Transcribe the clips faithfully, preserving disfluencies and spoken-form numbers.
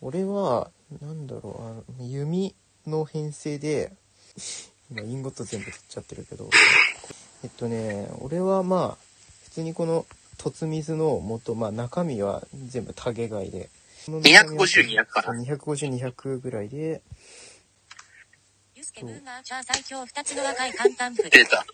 俺はなんだろう、あの弓の編成で今インゴット全部取っちゃってるけど、えっとね俺はまあ普通にこの凸水の元、まあ中身は全部タゲ貝でにひゃくごじゅう、にひゃくかな。 にひゃくごじゅう、にひゃくぐらいで、 ユスケブーガーチャー最強ふたつの若い簡単譜出た。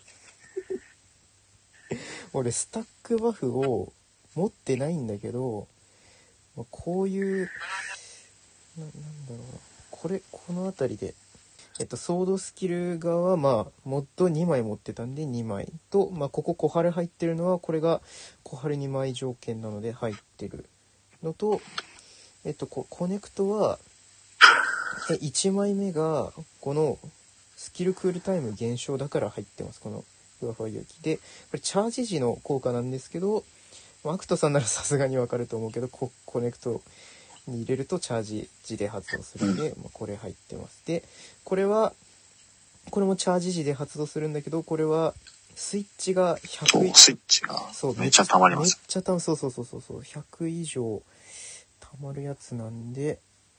俺スタックバフを持ってないんだけど、まあ、こういうな、なんだろうな、これこの辺りでえっとソードスキル側はまあモッドにまい持ってたんでにまいと、まあここ小春入ってるのはこれが小春にまい条件なので入ってるのと、えっとこコネクトはえいちまいめがこのスキルクールタイム減少だから入ってます。このふわふわ勇気で、これチャージ時の効果なんですけど、アクトさんならさすがにわかると思うけど、ココネクトに入れるとチャージ時で発動するんで、まあ、これ入ってます。でこれはこれもチャージ時で発動するんだけど、これはスイッチがひゃくそう、スイッチがそうめっちゃ溜まります。 めっちゃ溜まる。そうそうそうそうそう、ひゃく以上溜まるやつなんで、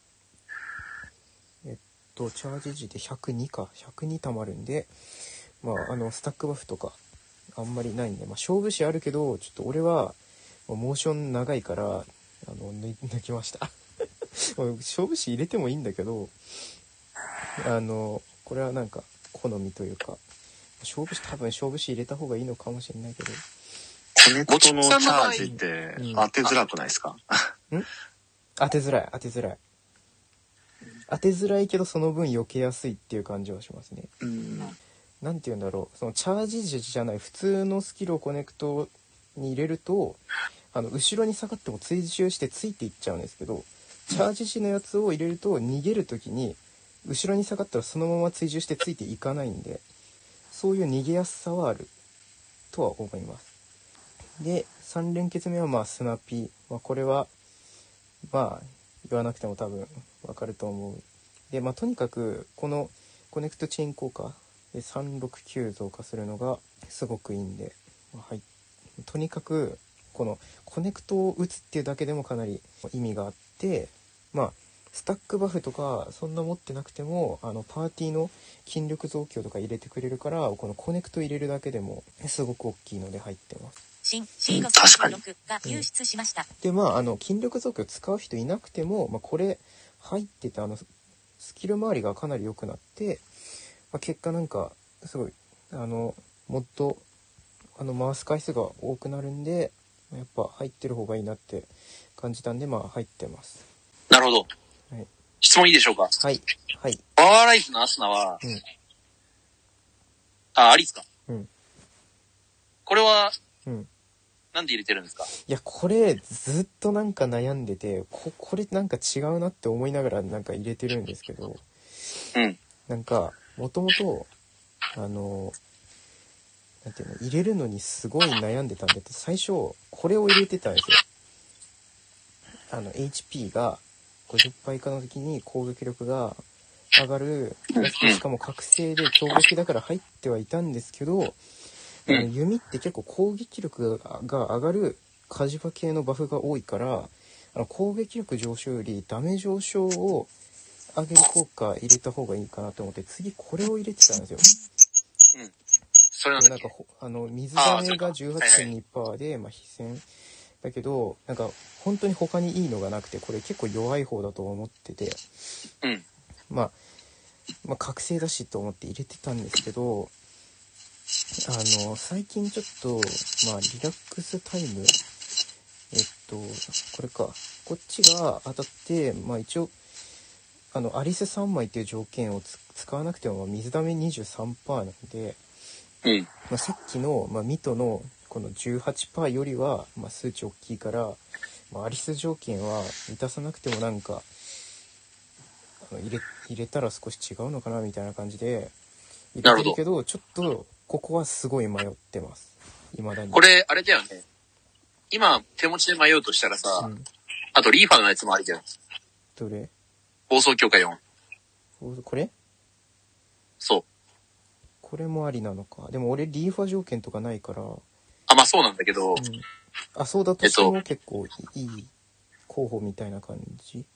えっとチャージ時でひゃくにかひゃくに溜まるんで、まああのスタックバフとかあんまりないんで、まあ勝負師あるけどちょっと俺はモーション長いからあの抜抜きました勝負師入れてもいいんだけど、あのこれはなんか好みというか、勝負師多分勝負師入れた方がいいのかもしれないけど、 コネクトのチャージって当てづらくないですか？ うん、当てづらい当てづらい当てづらいけどその分避けやすいっていう感じはしますね。 うん、 なんて言うんだろう、そのチャージ時じゃない普通のスキルをコネクトに入れると、あの後ろに下がっても追従してついていっちゃうんですけど、チャージ時のやつを入れると逃げるときに後ろに下がったらそのまま追従してついていかないんで、そういう逃げやすさはあるとは思います。でさん連結目はまあスナピー、まあ、これはまあ言わなくても多分わかると思う。でまあとにかくこのコネクトチェーン効果でさんろくきゅう増加するのがすごくいいんで、まあ、はい、とにかくこのコネクトを打つっていうだけでもかなり意味があって、まあスタックバフとかそんな持ってなくてもあのパーティーの筋力増強とか入れてくれるから、このコネクト入れるだけでもすごく大きいので入ってます。 新シードさんじゅうろくが流出しました。 うん、でまああの筋力増強使う人いなくても、まあ、これ入っててあのスキル周りがかなり良くなって、まあ、結果なんかすごいあのもっとあの回す回数が多くなるんで、やっぱ入ってる方がいいなって感じたんで、まあ入ってます。 なるほど。はい、質問いいでしょうか？ はいはい。 パワーライフのアスナは、うん、あ、ありっすか？ うん。 これは、 うん。 なんで入れてるんですか？ いやこれずっとなんか悩んでて、ここれなんか違うなって思いながらなんか入れてるんですけど、 うん。 なんかもともとあのなんていうの入れるのにすごい悩んでたんで、最初これを入れてたんですよ。あの エイチピー がごじゅっパーセント以下の時に攻撃力が上がるやつで、しかも覚醒で強撃だから入ってはいたんですけど、あの弓って結構攻撃力が上がる火事場系のバフが多いから、あの攻撃力上昇よりダメ上昇を上げる効果入れた方がいいかなと思って、次これを入れてたんですよ。 うん。それなんだっけ？ なんかあの水ダメが じゅうはちてんにパーセント で、まあ非戦だけど、なんか本当に他にいいのがなくて、これ結構弱い方だと思ってて、 うん。 まあまあ覚醒だしと思って入れてたんですけど、あの最近ちょっとまあリラックスタイム、えっとこれか、こっちが当たって、まあ一応あのアリスさんまいっていう条件を使わなくても水ダメ にじゅうさんパーセント なんで、 うんまあ、さっきの、まあ、ミトのこの じゅうはちパーセント よりは、まあ、数値大きいから、まあ、アリス条件は満たさなくてもなんかあの入れ、入れたら少し違うのかなみたいな感じで入れてるけど、ちょっとここはすごい迷ってます。未だに。 これあれだよね。今手持ちで迷うとしたらさ、うん、あとリーファーのやつもありだよ。 どれ？ 放送強化よん。 これ？ そう。 これもありなのか。でも俺リーファ条件とかないから。 あ、まあそうなんだけど。うん、 あ、そうだとしても結構いい候補みたいな感じ。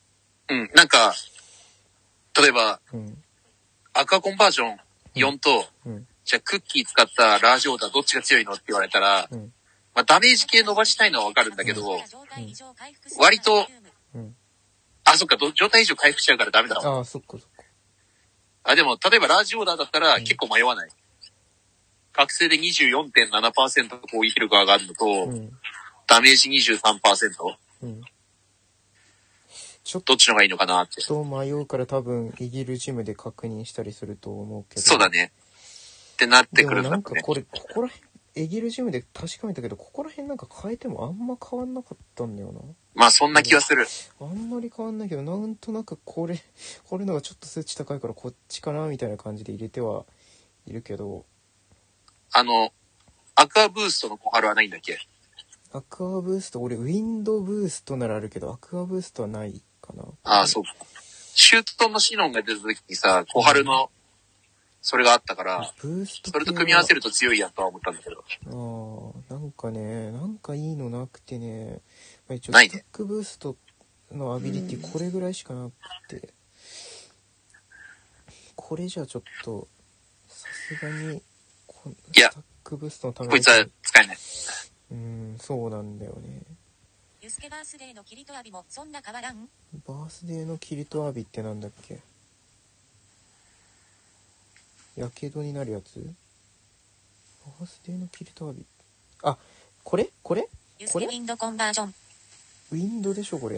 うん、なんか、例えば、 うん、 アクアコンバージョンよんと、 うん、 じゃあクッキー使ったラージオーダーどっちが強いのって言われたら、 うん、 まあダメージ系伸ばしたいのはわかるんだけど、 うん、 割と、 うん、 あ、そっか、状態以上回復しちゃうからダメだわ。 ああ、そっかそっか。 あ、でも、例えばラージオーダーだったら結構迷わない。 うん、 覚醒で にじゅうよんてんななパーセント 攻撃力が上がるのと、 うん、 ダメージ にじゅうさんパーセント。 うん。ちょっどっちの方がいいのかなって。 と迷うから多分イギルジムで確認したりすると思うけど。 そうだね。ってなってくるんだね。 でもなんかこれ、ここら辺、エギルジムで確かめたけど、ここら辺なんか変えてもあんま変わんなかったんだよな。 まあそんな気はする。 あんまり変わんないけど、なんとなくこれ、これのがちょっと数値高いからこっちかなみたいな感じで入れてはいるけど。 あの、アクアブーストの小春はないんだっけ？ アクアブースト、俺ウィンドブーストならあるけど、アクアブーストはないかな。 ああ、そうか。シュートのシノンが出た時にさ、小春の、それがあったから、 ブーストそれと組み合わせると強いやとは思ったんだけど。 ああ、なんかね、なんかいいのなくてね、まあ、一応ないね。 スタックブーストのアビリティこれぐらいしかなくて、これじゃちょっと、さすがに、こいやスタックブーストのために。 こいつは使えない。 うーん、そうなんだよね。 ユスケバースデーのキリトアビもそんな変わらん？ バースデーのキリトアビってなんだっけ？やけどになるやつ？バースデーのキリトアビ。あ、これこれユスケウィンドコンバージョン。 ウィンドでしょこれ。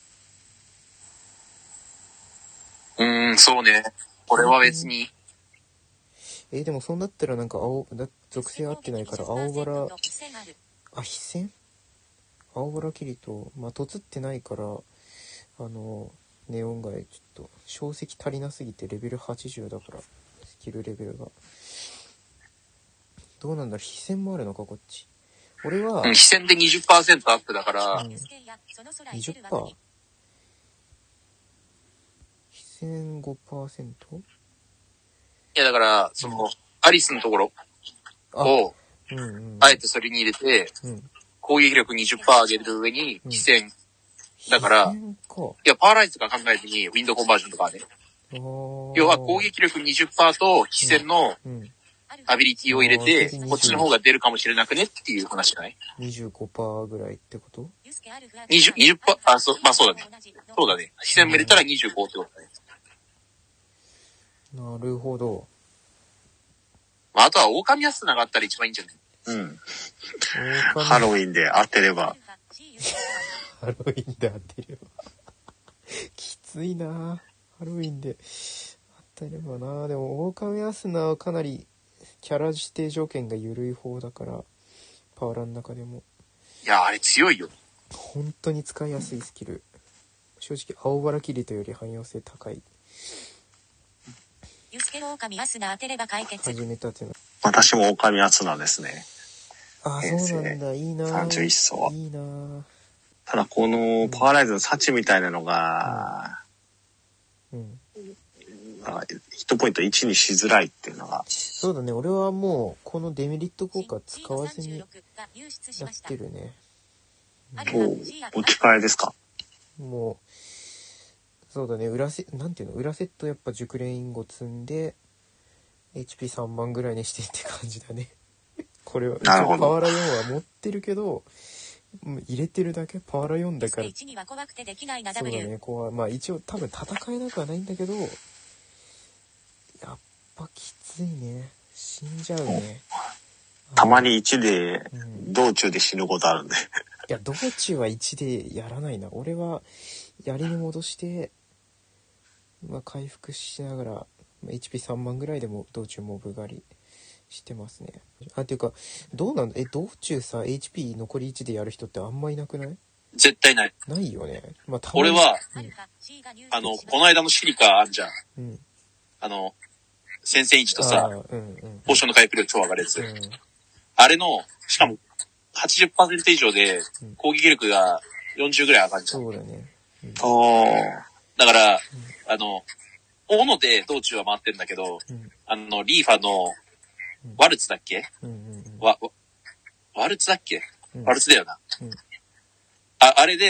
うーん、そうね。これは別に。 えー、でもそんだったらなんか青、だ属性合ってないから青バラ、あ、非戦？青バラキリト、まあ、とつってないから、あの、ネオンガイ、ちょっと、小石足りなすぎてレベルはちじゅうだから、スキルレベルが。どうなんだろう、非戦もあるのか、こっち。俺は、 うん、非戦で にじゅっパーセント アップだから、うん、 にじゅっパーセント？ 非戦 ごパーセント？ いやだから、その、うん、アリスのところを、 うんうんうん、 あえてそれに入れて、うん、攻撃力 にじゅっパーセント 上げる上に、非戦、うん、だから、いや、パワーライズとか考えずに、ウィンドコンバージョンとかね。要は攻撃力 にじゅっパーセント と非戦のアビリティを入れて、うんうん、こっちの方が出るかもしれなくねっていう話じゃない？ にじゅうごパーセント ぐらいってこと？ にじゅう、にじゅっパーセント、あ、そう、まあそうだね。そうだね。非戦も入れたらにじゅうごってことだね。 なるほど。 まあ、あとは狼アスナがあったら一番いいんじゃない？ うん。ハロウィンで当てれば。 ハロウィンで当てれば。きついなハロウィンで当てればな。でも、狼アスナはかなりキャラ指定条件が緩い方だから、パワーランの中でも。 いや、あれ強いよ。 本当に使いやすいスキル。正直、青バラキリトより汎用性高い。 ユスケの狼アスナ当てれば解決。 始めたってな。 私も狼アスナですね。 あ、そうなんだ。いいな。 さんじゅういっ層。 いいな。 ただこのパワーライズの幸みたいなのが、うんうん、ヒットポイントいちにしづらいっていうのが。 そうだね。俺はもうこのデメリット効果使わずにやってるね。 うん、お置き換えですか？ もうそうだね。裏セなんていうの裏セットやっぱ熟練インゴ積んで エイチピーさん 万ぐらいにしてって感じだね。これはパワラよんは持ってるけど入れてるだけパワラよんだから。 そうだね。怖い。まあ一応多分戦えなくはないんだけどやっぱきついね。死んじゃうね。 たまにいちで道中で死ぬことあるんで。 いや道中はいちでやらないな。俺はやりに戻して。まあ、回復しながら エイチピーさん 万ぐらいでも道中モブ狩りしてますね。あ、っていうかどうなんだえ道中さ エイチピー 残りいちでやる人ってあんまいなくない？ 絶対ない。 ないよね。まあ、た俺は、 うん、 あのこの間のシリカあんじゃん。うん、あの戦線いちとさ、うんうん、ポーションの回復力超上がるやつ、うん、あれのしかも はちじゅっパーセント 以上で攻撃力がよんじゅうぐらい上がるじゃん。 そうだね。 うん、だから、うんあの、大野で道中は回ってんだけど、うん、あの、リーファの、ワルツだっけ、うんうんうん、わ、ワルツだっけ、うん、ワルツだよな、うん。あ、あれで、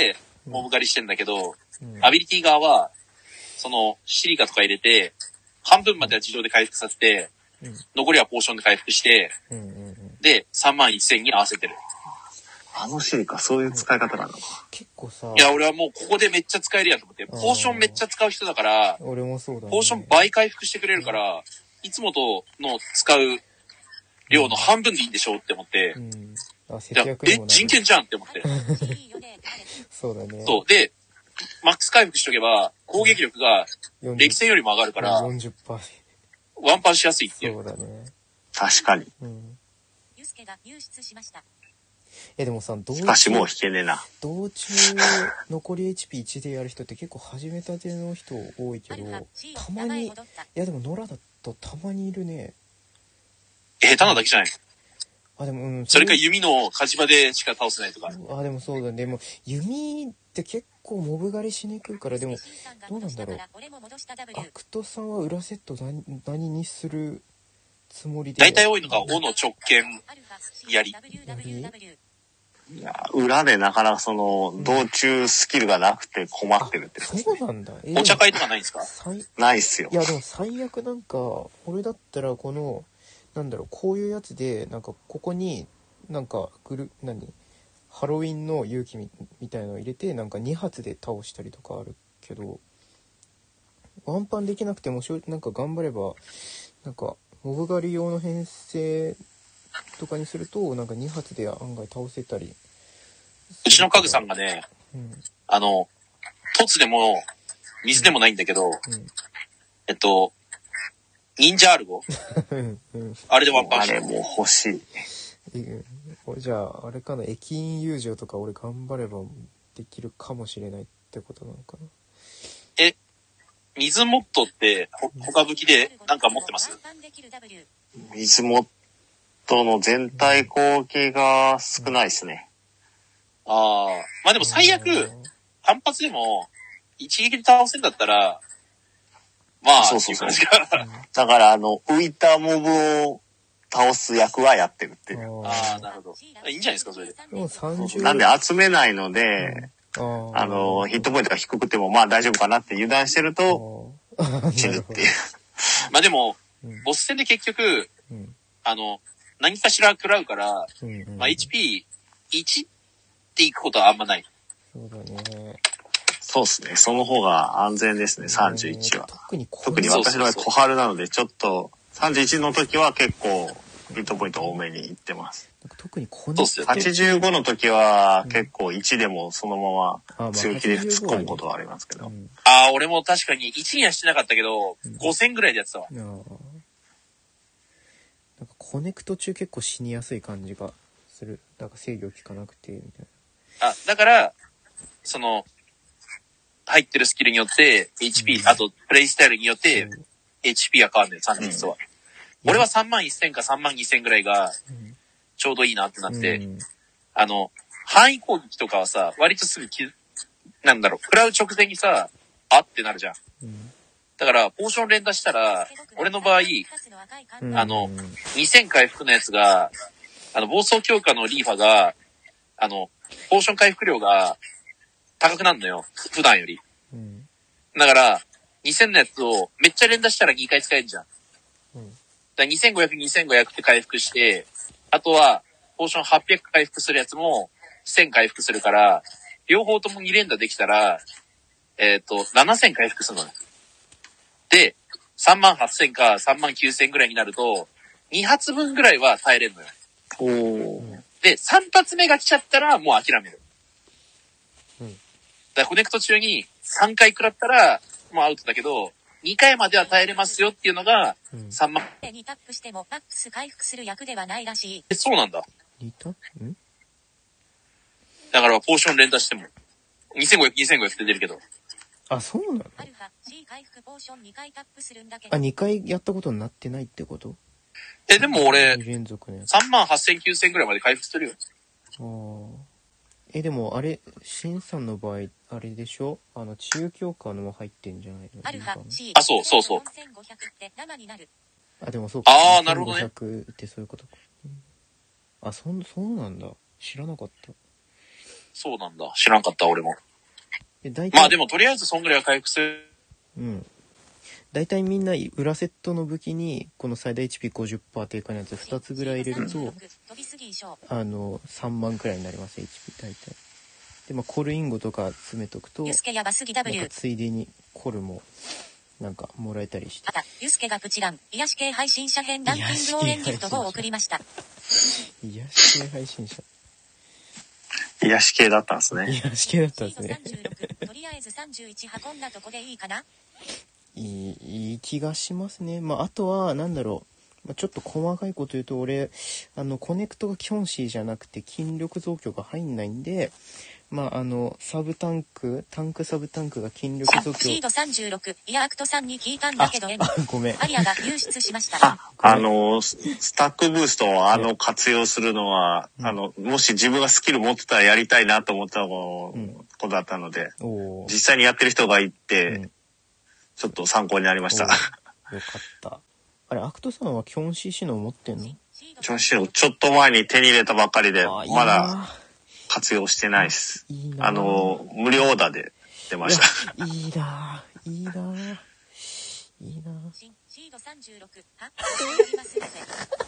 モブ狩りしてんだけど、 うん、 アビリティ側は、その、シリカとか入れて、半分までは自動で回復させて、うん、残りはポーションで回復して、うんうんうん、で、さんまんせんに合わせてる。 あのシリカ、そういう使い方なのか。 結構さ。 いや、俺はもうここでめっちゃ使えるやんと思って、ポーションめっちゃ使う人だから、 俺もそうだね。 ポーション倍回復してくれるから、いつもとの使う量の半分でいいんでしょうって思って、うん、あ、節約にもなる。え、人権じゃんって思って。 そうだね。 そう。で、マックス回復しとけば、攻撃力が歴戦よりも上がるから、 よんじゅっパーセント。 ワンパンしやすいっていう。 そうだね。 確かに。うん。 ユスケが入室しました。 え、でもさ、道中、しかしもう引けねえな。 道中、残り エイチピーいち でやる人って結構始めたての人多いけど、たまに、いやでも野良だとたまにいるね。 え、下手なだけじゃないの？ あ、でも、うん。 それか弓の火事場でしか倒せないとか。 あ、でもそうだね。でも、弓って結構モブ狩りしにくいから、でも、どうなんだろう。アクトさんは裏セット何、何にするつもりで。 大体多いのが、尾の直剣槍。 いや、裏でなかなかその、道中スキルがなくて困ってるって、ね、 そうなんだ。 お茶会とかないんですか？ ないっすよ。 いや、でも最悪なんか、俺だったらこの、なんだろう、こういうやつで、なんかここに、なんかグル、何ハロウィンの勇気 み, みたいなのを入れて、なんかに発で倒したりとかあるけど、ワンパンできなくても、なんか頑張れば、なんか、モブ狩り用の編成とかにすると、なんかに発で案外倒せたり。 うちの家具さんがね、うん、あの、凸でも、水でもないんだけど、うんうん、えっと、忍者アルゴうんうん、あれでワンパンしてる。 あれもう欲しい。 じゃあ、あれかな、駅員友情とか俺頑張ればできるかもしれないってことなのかな。 え、水モットって、ほ、他武器でなんか持ってます？ 水モットの全体攻撃が少ないですね。 うん、ああ。まあでも最悪、単発でも、一撃で倒せんだったら、まあ、 そうそうそう。だから、あの、浮いたモブを倒す役はやってるっていう。 ああ、なるほど。いいんじゃないですか、それで。 もうさんじゅうなんで集めないので、うん、あ, あの、ヒットポイントが低くても、まあ大丈夫かなって油断してると、死ぬっていう。 まあでも、うん、ボス戦で結局、うん、あの、何かしら食らうから、うんうん、まあ エイチピーいち っていくことはあんまない。 そうだね。 そうですね。その方が安全ですね、さんじゅういちは。特に、特に私の場合小春なので、ちょっと、さんじゅういちの時は結構、ヒットポイント多めにいってます。 特にこのはちじゅうごの時は結構いちでもそのまま強気で突っ込むことはありますけど。 あ、まあ、あー、俺も確かにいちにはしてなかったけど、うん、ごせんぐらいでやってたわ。なんかコネクト中結構死にやすい感じがする。だから制御効かなくて、みたいな。あ、だから、その、入ってるスキルによって エイチピー、うん、あとプレイスタイルによって、うん、エイチピー が変わるんだよ、さんじゅういちは。うん、俺はさんまんせんかさんまんにせんぐらいが、ちょうどいいなってなって、うん、あの、範囲攻撃とかはさ、割とすぐき、なんだろう、食らう直前にさ、あってなるじゃん。うん、だから、ポーション連打したら、俺の場合、うん、あの、にせん回復のやつが、あの、暴走強化のリーファが、あの、ポーション回復量が高くなるのよ、普段より。うん、だから、にせんのやつをめっちゃ連打したらにかい使えるじゃん。うん、だからにせんごひゃく、にせんごひゃくって回復して、あとは、ポーションはっぴゃく回復するやつも、せん回復するから、両方ともに連打できたら、えっと、ななせん回復するのよ。で、さんまんはっせんかさんまんきゅうせんぐらいになると、に発分ぐらいは耐えれるのよ。おー。で、さん発目が来ちゃったら、もう諦める。うん。だからコネクト中にさんかい食らったら、もうアウトだけど、にかいまでは耐えれますよっていうのが、さんまん。 うん、にタップしてもマックス回復する役ではないらしい。 え、そうなんだ。 にタップ？ん？ だから、ポーション連打しても、にせんごひゃく、にせんごひゃくって出るけど。 あ、そうなの？ アルファ C 回復ポーションにかいタップするんだけど。あ、にかいやったことになってないってこと？ え、でも俺、 連続のやつさんまんはっせん、きゅうせんぐらいまで回復するよ。 ああ。え、でもあれ、シンさんの場合、あれでしょ？あの、治癒強化のも入ってんじゃないの？ アルファ C。 あ、そうそうそう。 よんせんごひゃくって生になる。 あ、でもそうか。 ああ、なるほどね。 よんせんごひゃくってそういうことか。あ、そん、そうなんだ。知らなかった。 そうなんだ。知らなかった、俺も。 で大体まあでもとりあえずそんぐらいは回復する。 うん。大体みんな裏セットの武器にこの最大 エイチピーごじゅっパーセント 低下のやつふたつぐらい入れると、あのさんまんくらいになります エイチピー 大体。でまあコルインゴとか詰めとくと、なんかついでにコルもなんかもらえたりして。 あた、ユスケがプチラン、癒し系配信者編ランキング応援ギフトを送りました。 癒し系配信者。 癒し系だったんですね。 癒し系だったんですね。 とりあえずさんじゅういち運んだとこでいいかな。 いい、いい気がしますね。まああとはなんだろう。まあ、ちょっと細かいこと言うと俺あのコネクトがキョンシーじゃなくて筋力増強が入んないんで。まああのサブタンクタンクサブタンクが筋力増強。 シードさんじゅうろくいやアクトさんに聞いたんだけど M ごめんアリアが流出しました。 ああのスタックブーストをあの活用するのは、うん、あのもし自分がスキル持ってたらやりたいなと思ったことだったので、うん、実際にやってる人がいて、うん、ちょっと参考になりました。よかった。あれアクトさんはキョンシーシノ持ってんの？ キョンシーノちょっと前に手に入れたばっかりでまだ活用してないです。いいなあの無料オーダーで出ました。 い, いいな、いいな、いいな。 シードさんじゅうろくはやりますので。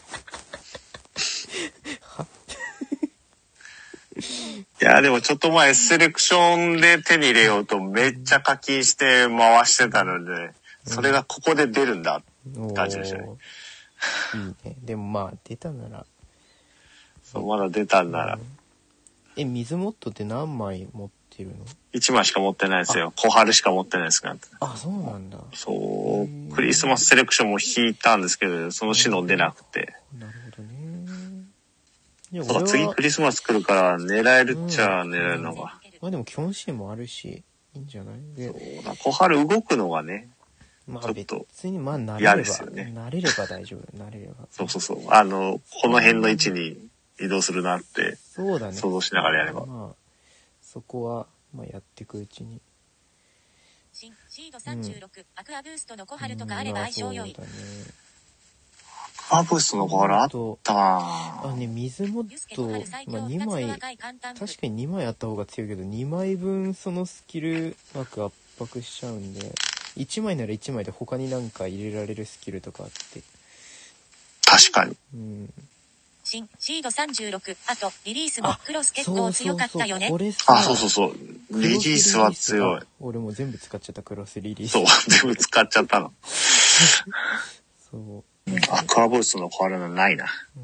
いやでもちょっと前セレクションで手に入れようとめっちゃ課金して回してたので、それがここで出るんだって感じでしたね。 いいね。でもまあ出たなら。 そうまだ出たんなら。うん、 え、水モットって何枚持ってるの？ いちまいしか持ってないですよ。小春しか持ってないですから。 あ、そうなんだ。 そう。クリスマスセレクションも引いたんですけど、そのシノ出なくて。 なるほどね。いやそうか、次クリスマス来るから狙えるっちゃ狙えるのが。うん、 まあでもキョンシーもあるし、いいんじゃない？ そうだ。小春動くのがね。 まあ別にまあ慣れれば、 嫌ですよね。 慣れれば大丈夫。慣れれば。 そうそうそう。あの、この辺の位置に移動するなって。 そうだね。 想像しながらやれば。 まあ、そこは、まあやっていくうちに。 シードさんじゅうろく、うん、アクアブーストの小春とかあれば相性良い。 そうだね。 アクアブーストの小春あったなあ、ね、水モット、まあにまい、確かににまいあった方が強いけど、にまいぶんそのスキル枠圧迫しちゃうんで、いちまいならいちまいで他になんか入れられるスキルとかあって。 確かに。 うん。 新シードさんじゅうろく、あとリリースもクロス結構強かったよね。 そうそうそう、 これあ、そうそうそう。リリースは強い。 俺も全部使っちゃったクロスリリース。 そう、全部使っちゃったの。 そう。 アクアブーストの小春のないな。うん、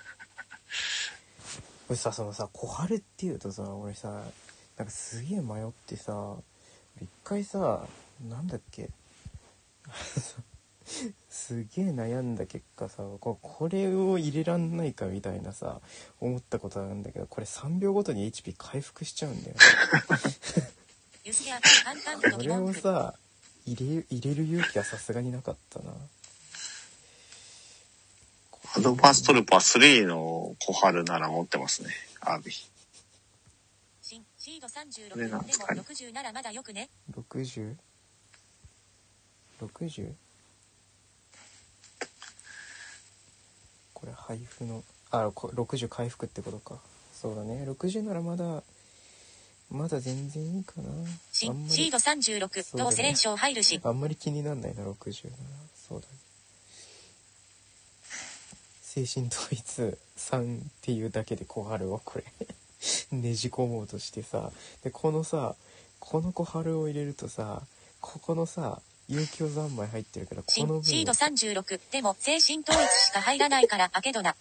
俺さ、そのさ、小春っていうとさ、俺さ、なんかすげえ迷ってさ、一回さ、なんだっけすげえ悩んだ結果さ、これを入れらんないかみたいなさ思ったことなんだけど、これさんびょうごとに エイチピー 回復しちゃうんだよねこれをさ入れ入れる勇気はさすがになかったな。 アドバンストルパスリーの小春なら持ってますね。アービーシードさんじゅうろくでもろくじゅうならまだよくね。 ろくじゅう ろくじゅうこれ配布のあろくじゅう回復ってことか。そうだね、ろくじゅうならまだまだ全然いいかな。 シードさんじゅうろく、どうせ連勝入るし、 あんまり気になんないなろくじゅうなら。そうだね、精神統一さんっていうだけで小春をこれねじ込もうとしてさ、でこのさこの小春を入れるとさ、ここのさ有給三昧入ってるから、この分シードさんじゅうろくでも精神統一しか入らないからあけどな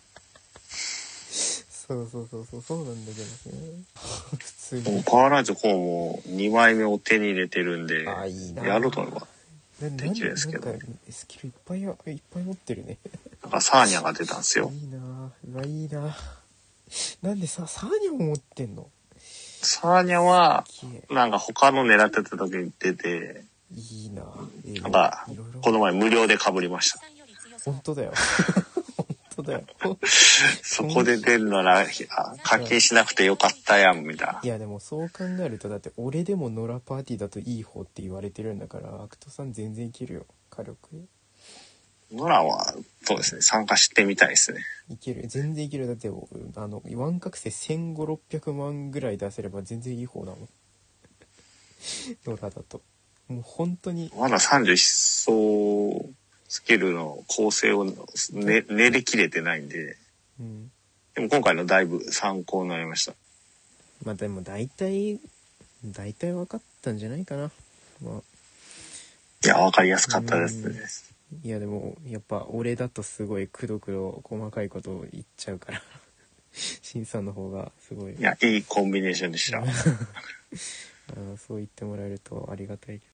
そうそうそうそうそうなんだけどね普通にパワーライズこうもにまいめを手に入れてるんで、 あいいなやろうと思えばできるんですけど、なんかスキルいっぱいいっぱい持ってるねなんかサーニャが出たんですよ。 いいなうわいいな。なんでさサーニャも持ってんの？ サーニャはなんか他の狙ってた時に出ていいな、えー、 なんかこの前無料で被りました。 本当だよ本当だよそこで出るなら課金しなくてよかったやんみたいな。 いやでもそう考えるとだって俺でもノラパーティーだといい方って言われてるんだから、アクトさん全然いけるよ火力。 ノラはそうですね、参加してみたいですね。 いける、全然いける。だってあのワン覚醒せんごひゃくろっぴゃくまんぐらい出せれば全然いい方だもんノラだともう本当にまださんじゅういっ層スキルの構成を、ね、練り切れてないんで、うん、でも今回のだいぶ参考になりました。 まあでも大体大体分かったんじゃないかな、まあ、 いや分かりやすかったですね。 いやでもやっぱ俺だとすごいくどくど細かいことを言っちゃうからシンさんの方がすごい、 いやいいコンビネーションでした。 あのそう言ってもらえるとありがたい。